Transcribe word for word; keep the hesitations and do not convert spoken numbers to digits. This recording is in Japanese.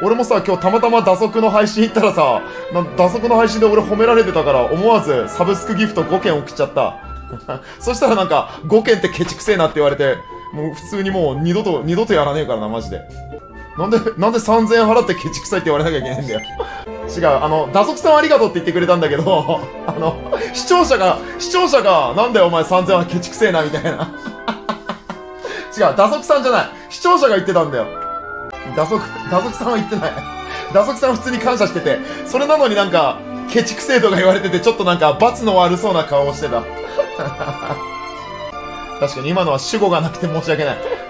俺もさ、今日たまたま打足の配信行ったらさ、な打足の配信で俺褒められてたから、思わずサブスクギフトごけん送っちゃった。そしたらなんか、ごけんってケチくせえなって言われて、もう普通にもう二度と、二度とやらねえからな、マジで。なんで、なんでさんぜんえん払ってケチくさいって言われなきゃいけないんだよ。違う、あの、打足さんありがとうって言ってくれたんだけど、あの、視聴者が、視聴者が、なんだよお前さんぜんえんはケチくせえな、みたいな。違う、打足さんじゃない。視聴者が言ってたんだよ。打足、打足さんは言ってない。打足さんは普通に感謝してて、それなのになんか、ケチくせえとか言われてて、ちょっとなんか、罰の悪そうな顔をしてた。確かに今のは主語がなくて申し訳ない。